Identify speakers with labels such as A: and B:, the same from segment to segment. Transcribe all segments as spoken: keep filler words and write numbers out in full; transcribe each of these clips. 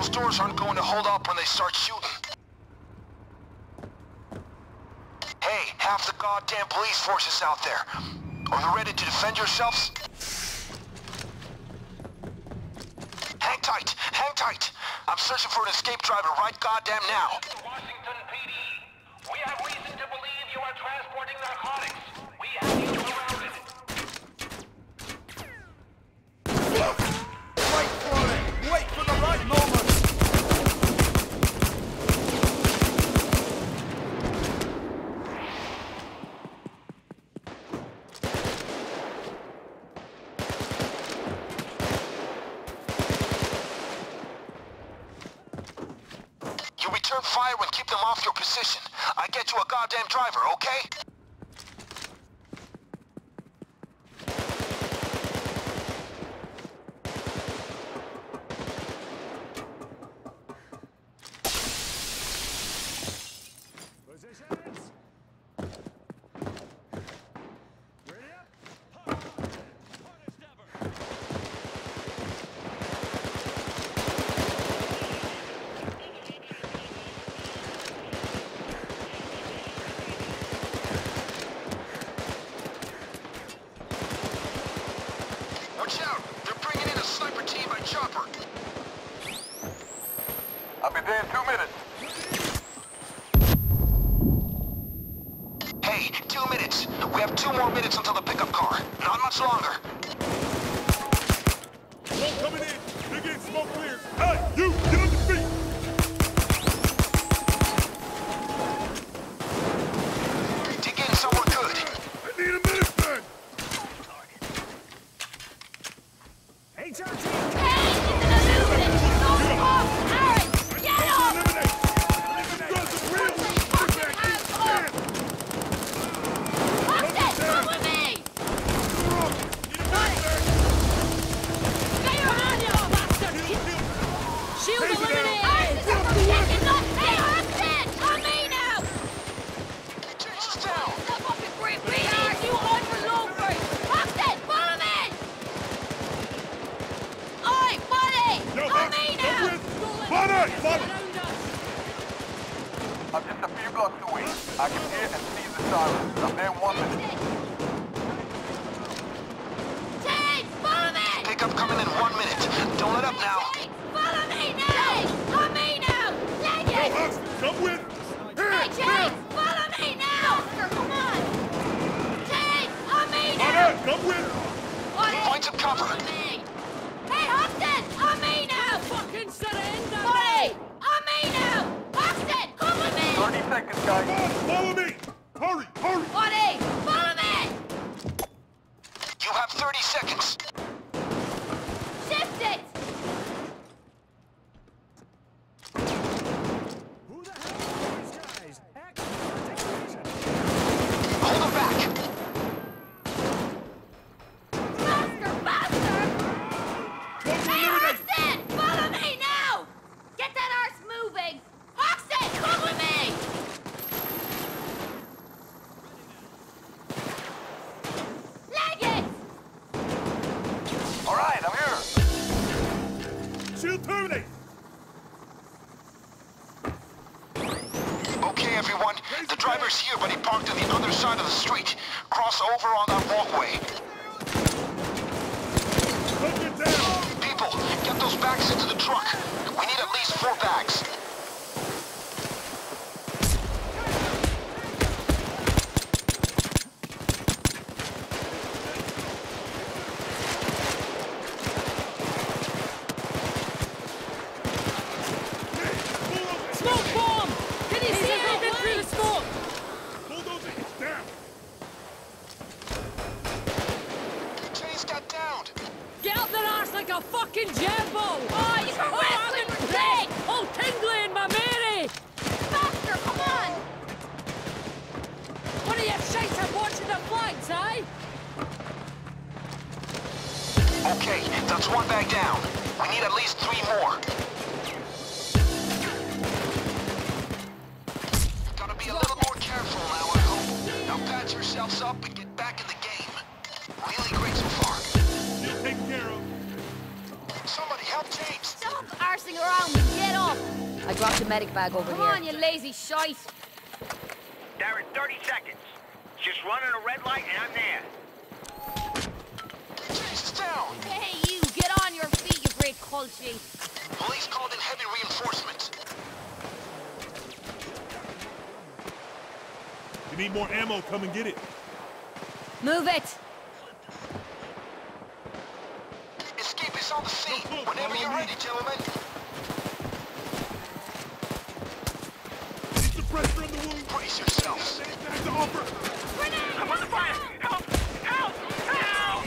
A: Those doors aren't going to hold up when they start shooting. Hey, half the goddamn police force is out there. Are you ready to defend yourselves? Hang tight! Hang tight! I'm searching for an escape driver right goddamn now.
B: Washington P D. We have reason to believe you are transporting narcotics. We have you surrounded.
C: Wait for it! Wait for the right moment!
A: You return fire and keep them off your position. I get you a goddamn driver, okay? Watch out! They're bringing in a sniper team by chopper.
B: I'll be there in two minutes.
A: Hey, two minutes. We have two more minutes until the pickup car. Not much longer.
C: Smoke coming in! Dig in, smoke clears! Hey, you! Get on your feet!
A: Dig in somewhere good.
C: I need a minute, man!
D: H R T! Hey, it's an illusion! Don't off! Aaron, get off!
C: Eliminate! Eliminate! Guns are real! Get back here! Stand!
D: Austin, come with me!
C: Need a minute, man!
D: Get your hand up, bastard! Shield
C: Take it
D: eliminated!
C: out.
D: Hey, taking that! Hey, Austin! On me now!
A: Jesus down!
D: The fucking grip! We are you on your low break! Austin, follow me! Oi, buddy!
C: Yo,
D: On
C: hey,
D: me
C: come
D: now!
C: with- Buddy, buddy.
B: I'm just a few blocks away. I can hear and see the sirens. I'm there in one minute.
D: James, follow me!
A: Pickup coming in one minute. Don't let up now.
D: James, follow me now! On me now! Leg
C: Yo,
D: it!
C: Austin, come with!
D: Hey,
C: Here,
D: James, follow me now! Oscar, come on! James, on me
C: here!
D: now!
C: Buddy, come with!
D: Buddy,
A: Point some cover.
D: follow me! Hey, Austin, on me now! Fucking surrender! Buddy, on me now! Austin, come with me!
B: thirty seconds, guys.
C: Come on, follow me! Hurry, hurry!
D: Buddy, follow me!
A: You have thirty seconds.
D: Shift it!
E: Who the hell are these guys? Action, articulation.
A: Hold them back.
D: Faster, faster!
C: Come to
D: Hey,
C: eliminate!
D: Austin, follow me now! Get that arse moving! Austin, come with me! Leg it!
B: All right, I'm here.
C: Shield terminate!
A: Okay, everyone. The driver's here, but he parked on the other side of the street. Cross over on that walkway.
C: Don't get down!
A: People, get those bags into the truck. We need at least four bags.
D: Smoke bomb! Can you see anything through the smoke?
C: Bulldozer, it's down!
A: Chase got downed.
D: Get up their arse like a fucking jumbo! Oh, you can wrestling prick! Oh, tingly in my Mary! Faster, come on! What are you shites are watching the flags, eh?
A: Okay, that's one bag down. We need at least three more. Gotta be a little more careful now, I hope. Now patch yourselves up and get back in the game. Really great so far.
C: You're taken care of.
A: Somebody help James.
D: Stop arsing around with the medic bag over
F: Come
D: here.
F: on, you lazy shite.
B: Darren, thirty seconds. Just running a red light and I'm there.
A: Chase is down.
F: Hey, you, get on your feet, you great culty.
A: Police called in heavy reinforcements.
C: You need more ammo, come and get it.
F: Move it.
A: Escape is on the scene.
C: Look, look,
A: Whenever
C: follow
A: you're
C: me.
A: ready, gentlemen.
C: Keep the pressure on the wound.
A: Brace yourselves.
C: Back to offer.
B: I'm on the fire! Help! Help! Help!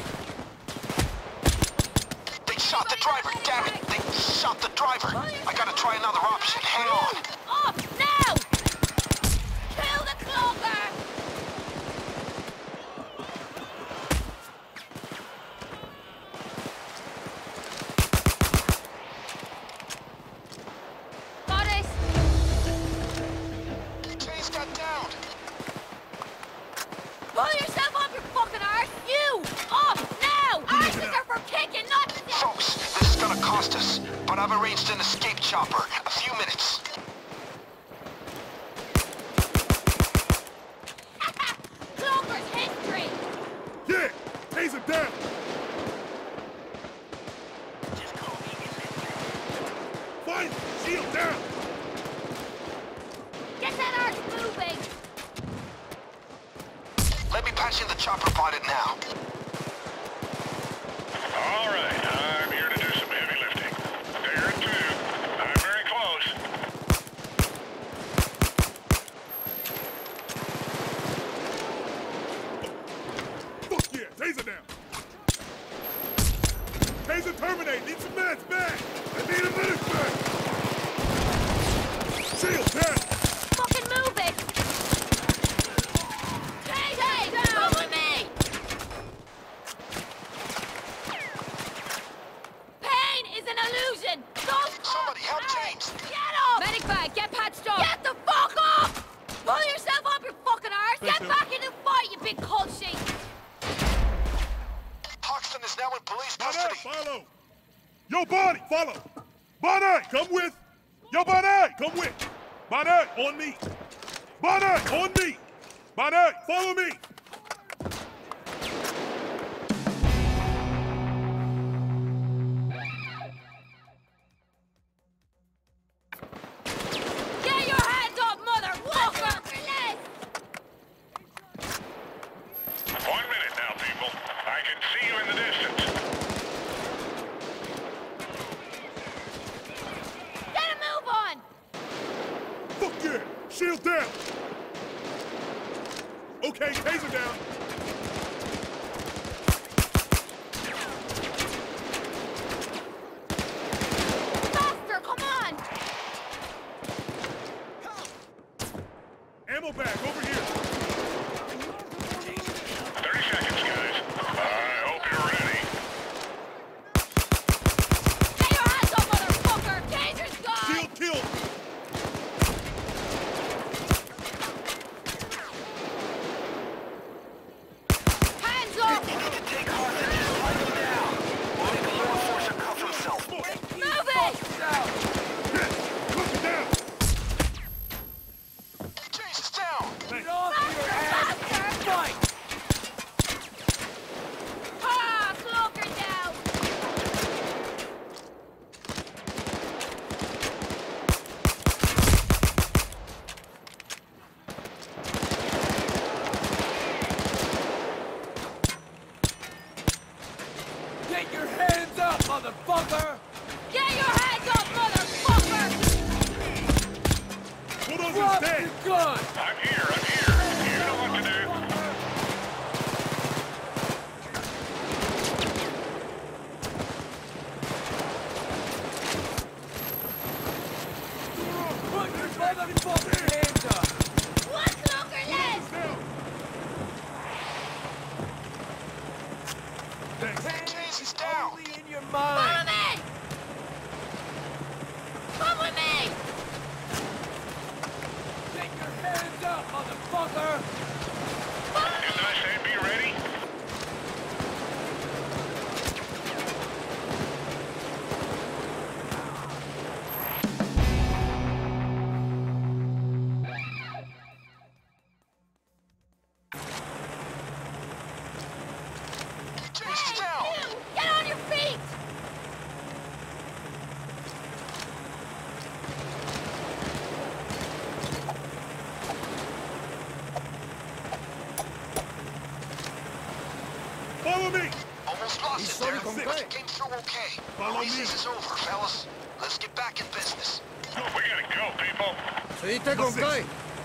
A: They shot the driver, damn it! They shot the driver! I gotta try another option, hang on!
F: Off now! Kill the cloaker! Got it!
A: Chase got downed!
F: Pull yourself up, you fucking arse! You! Off now! Arses are for kicking, not for
A: Folks, this is gonna cost us, but I've arranged an escape chopper. A few minutes.
F: Cloaker's history!
C: Yeah! Taser down! Fine! Shield down!
F: Get that arse moving!
A: Let me patch in the chopper pilot now.
B: All right, I'm here to do some heavy lifting. There too. I'm very close.
C: Fuck yeah! Taser down! Taser terminate! Need some meds back! I need a medic back! Shield down!
F: Fucking move it! Hey, hey, come with me! Pain is an illusion! Don't
A: Somebody help James!
F: Get up! Medic bag, get patched up! Get the fuck up! Pull yourself up, you fucking arse! Get back in the fight, you big cold sheet!
A: Hoxton is now in police
C: Bonnet,
A: custody.
C: follow! Yo, Bonnie, follow! Bonnet, come with! Yo, Bonnet, come with! Bonnet, on me! Bonnet, on me! Bonnet, follow me!
F: Get your hands up, motherfucker!
B: One minute now, people. I can see you in the distance.
F: Get a move on!
C: Fuck yeah! Shield down! Okay, taser down!
F: Faster, come on!
C: Ammo bag, over here!
B: thirty seconds, guys. I hope you're ready.
F: Get your hands up, motherfucker! Taser's gone!
C: Shield killed!
F: Hands up!
A: You need to take hostages, fight them down. Or make a law enforcer cuff himself.
F: Move it!
C: Yes! Look it down!
A: Chase is down!
C: Thanks.
F: Faster, faster! Ah, cloaker down!
E: Get your hands up, motherfucker!
F: Get your hands up, motherfucker!
C: Bulldozer's
E: Drop
C: dead!
E: your gun!
B: I'm here, I'm here. You know what to do.
E: Put your motherfucking hands up!
F: One cloaker less!
C: Down! Thanks.
A: Chase is down!
E: Only in your
F: Follow
E: mind!
F: me! Come with me!
E: Get your hands up, motherfucker!
B: Didn't I say be ready?
C: con
A: But
C: qué?
A: you came through okay.
C: Follow me.
A: Recess is over, fellas. Let's get back in business.
B: We gotta go, people.
E: ¿Seguiste con qué?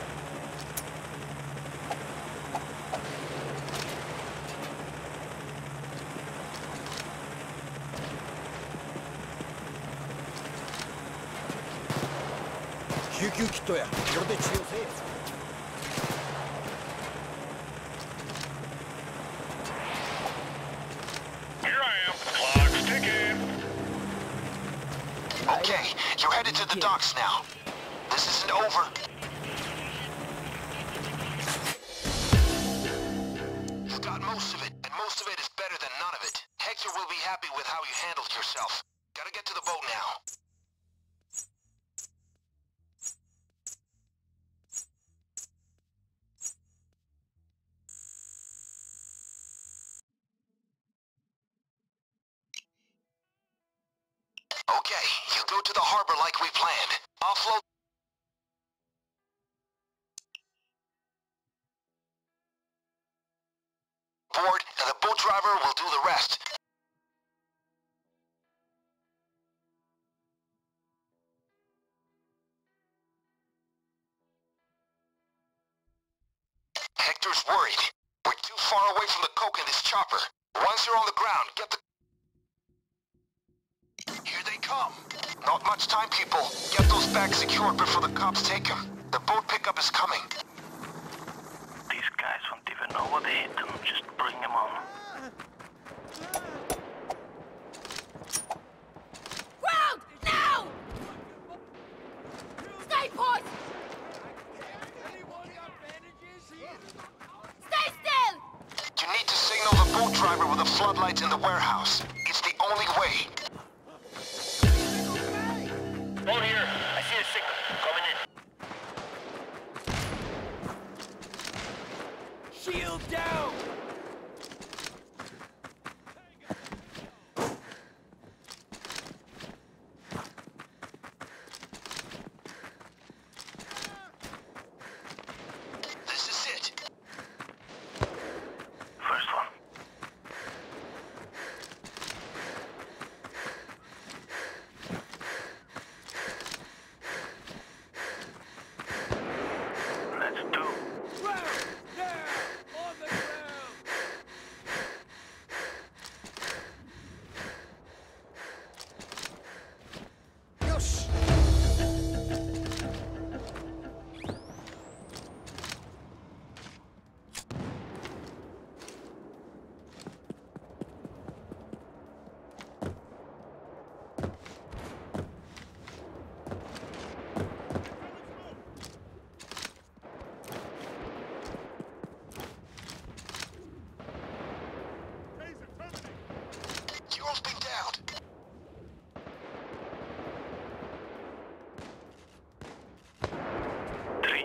E: 救急キットや。これで治療せえ。
B: Here I am. Clock's ticking.
A: Okay, you're headed to the docks now. This isn't over. You've got most of it, and most of it is better than none of it. Hector will be happy with how you handled yourself. Gotta get to the boat now. Okay, you go to the harbor like we planned. Offload board, and the boat driver will do the rest. Hector's worried. We're too far away from the coke in this chopper. Once you're on the ground, get the... Here they come. Not much time, people. Get those bags secured before the cops take them. The boat pickup is coming.
B: These guys won't even know what they hit them. Just bring them on.
F: Ground! Now! Stay put! Stay still!
A: You need to signal the boat driver with the floodlights in the warehouse. It's the only way.
B: Boat here. I see a signal. Coming in.
E: Shield down!
A: This is it.
B: First one. That's two.
E: Ground! There! On the ground! Yosh!
C: Taser, terminate.
A: Zero's been downed.
B: Three.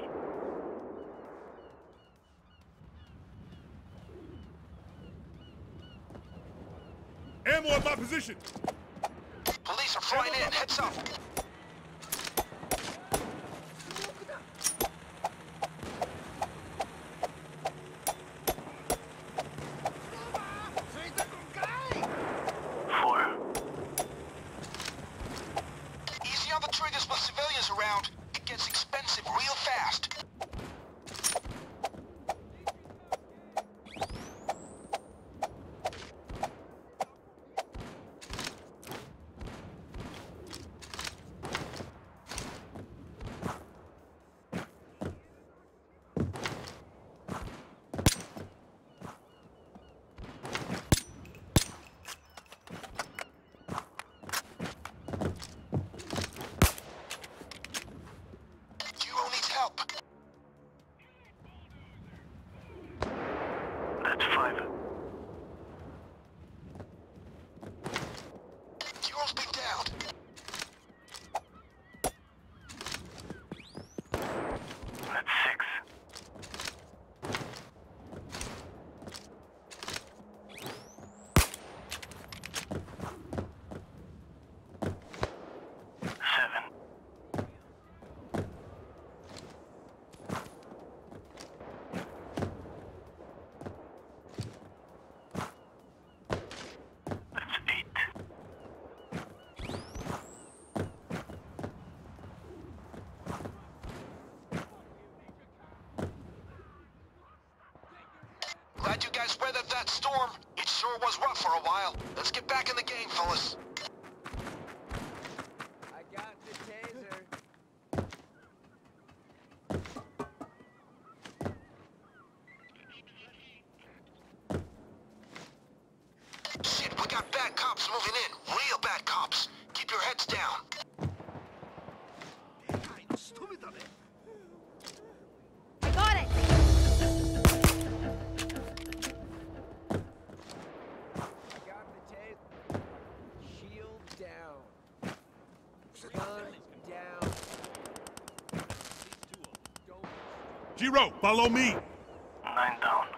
C: Ammo at my position.
A: Police are flying in. Heads up.
B: Four.
A: Easy on the triggers with civilians around. It gets expensive real fast. Zero needs help. Glad you guys weathered that storm. It sure was rough for a while. Let's get back in the game, fellas.
E: I got the taser.
A: Shit, we got bad cops moving in. Real bad cops. Keep your heads down.
F: I got it!
E: I got the taser. Shield down. Gun down. Don't.
C: Giro, follow me.
B: Nine down.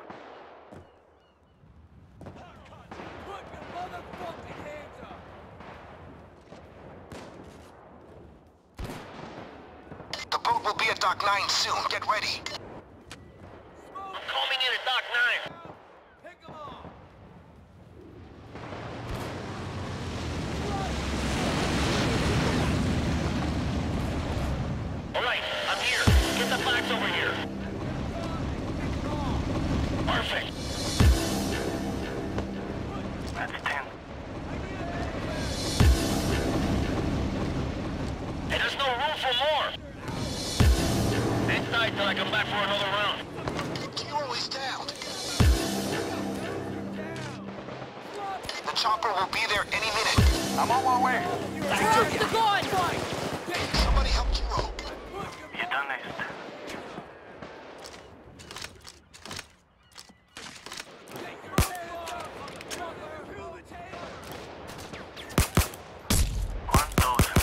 E: Put your motherfucking hands up!
A: The boat will be at Dock nine soon. Get ready.
B: I'm coming in at Dock nine.
E: Pick 'em off!
B: All right, I'm here. Get the facts over here. Perfect. That's ten. Hey, there's no room for more. Hang tight till I come back for another round.
A: Giro is down. The chopper will be there any minute.
B: I'm on my way.
D: Drop the gun!
A: Somebody help Giro.
B: You done next. One thousand.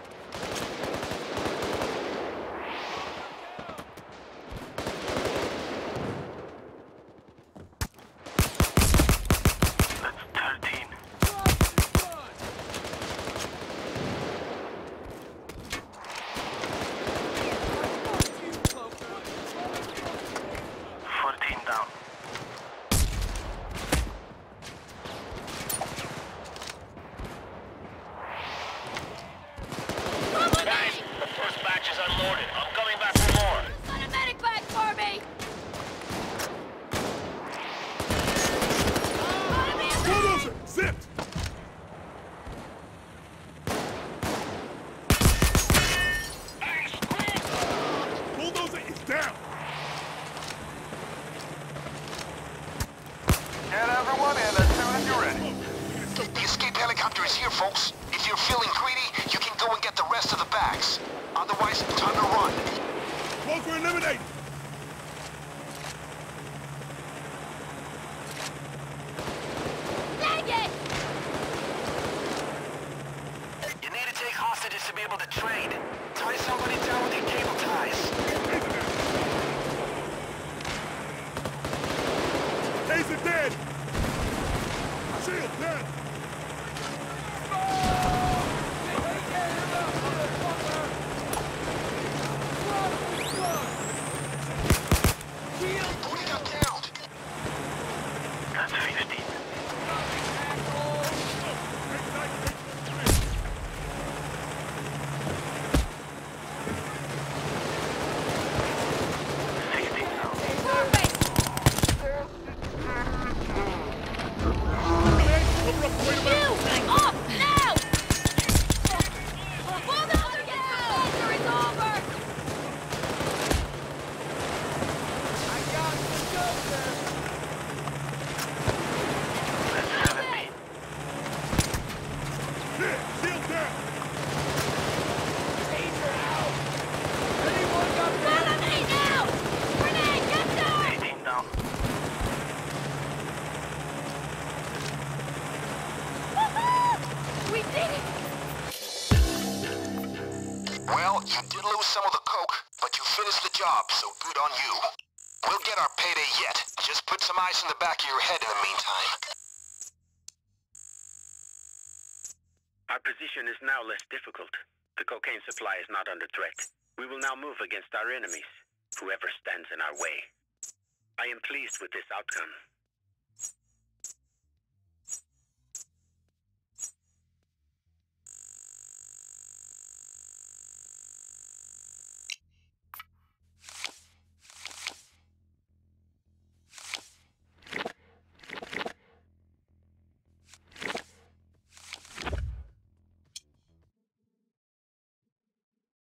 B: That's thirteen. Fourteen down. Guys, the first batch is unloaded. I'm coming back for more.
F: Send a medic back for me!
C: Bulldozer, zipped. Bulldozer is down.
B: Get everyone in as soon as you're ready.
A: The escape helicopter is here, folks. If you're feeling greedy, you can go and get the rest of the bags. Otherwise, time to run.
C: Smoker eliminated.
F: Dang it!
A: You need to take hostages to be able to trade. Tie somebody down with your cable ties.
C: Taser dead. Shield dead.
A: Who got downed?
B: That's fifteen. Sixteen now.
F: Perfect! You! Off now! Pull the other down! It's over!
E: I got the Joker!
B: That's seventeen.
C: Yeah, shield down.
E: Taser out! Anyone got
F: Follow me now! Grenade, get down!
B: eighteen down.
F: Woohoo! We did it!
A: Well, you did lose some of the coke, but you finished the job, so good on you. We'll get our payday yet. Just put some ice in the back of your head in the meantime.
G: Our position is now less difficult. The cocaine supply is not under threat. We will now move against our enemies, whoever stands in our way. I am pleased with this outcome.